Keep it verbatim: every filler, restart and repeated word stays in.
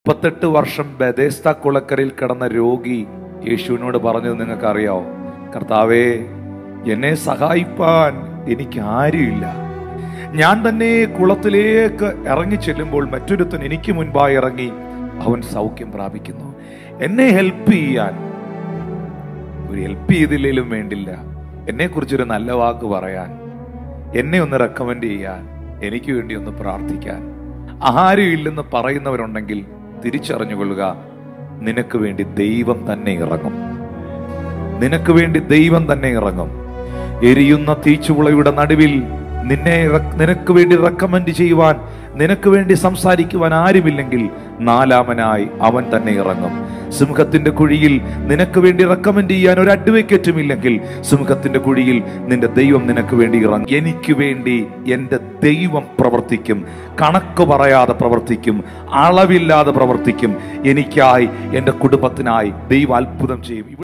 മുപ്പത്തെട്ട് വർഷം ബെഥേസ്ദ കുളക്കരയിൽ കിടന്ന രോഗി യേശുവിനോട് പറഞ്ഞത് നിങ്ങൾക്ക് അറിയാവോ? കർത്താവേ, എന്നെ സഹായിപ്പാൻ എനിക്ക് ആരുമില്ല. ഞാൻ തന്നെ കുളത്തിലേക്ക് ഇറങ്ങി ചെല്ലുമ്പോൾ മറ്റൊരുത്തൻ എനിക്ക് മുൻപായി ഇറങ്ങി അവൻ സൗഖ്യം പ്രാപിക്കുന്നു. എന്നെ ഹെൽപ്പ് ചെയ്യാൻ, ഒരു ഹെൽപ്പ് ചെയ്തില്ലേലും വേണ്ടില്ല, എന്നെ കുറിച്ചൊരു നല്ല വാക്ക് പറയാൻ, എന്നെ ഒന്ന് റെക്കമെൻഡ് ചെയ്യാൻ, എനിക്ക് വേണ്ടി ഒന്ന് പ്രാർത്ഥിക്കാൻ ആരും ഇല്ലെന്ന് പറയുന്നവരുണ്ടെങ്കിൽ തിരിച്ചറിഞ്ഞുകൊള്ളുക, നിനക്ക് വേണ്ടി ദൈവം തന്നെ ഇറങ്ങും. നിനക്ക് വേണ്ടി ദൈവം തന്നെ ഇറങ്ങും. എരിയുന്ന തീച്ചുളയുടെ നടുവിൽ നിന്നെ നിനക്ക് വേണ്ടി റെക്കമെൻഡ് ചെയ്യുവാൻ, നിനക്ക് വേണ്ടി സംസാരിക്കുവാൻ ആരുമില്ലെങ്കിൽ നാലാമനായി അവൻ തന്നെ ഇറങ്ങും. സിംഹത്തിന്റെ കുഴിയിൽ നിനക്ക് വേണ്ടി റെക്കമെൻഡ് ചെയ്യാൻ ഒരു അഡ്വക്കേറ്റും ഇല്ലെങ്കിൽ സിംഹത്തിന്റെ കുഴിയിൽ നിന്റെ ദൈവം നിനക്ക് വേണ്ടി ഇറങ്ങും. എനിക്ക് വേണ്ടി എൻ്റെ ദൈവം പ്രവർത്തിക്കും. കണക്ക് പറയാതെ പ്രവർത്തിക്കും, അളവില്ലാതെ പ്രവർത്തിക്കും. എനിക്കായി, എൻ്റെ കുടുംബത്തിനായി ദൈവം അത്ഭുതം ചെയ്യും.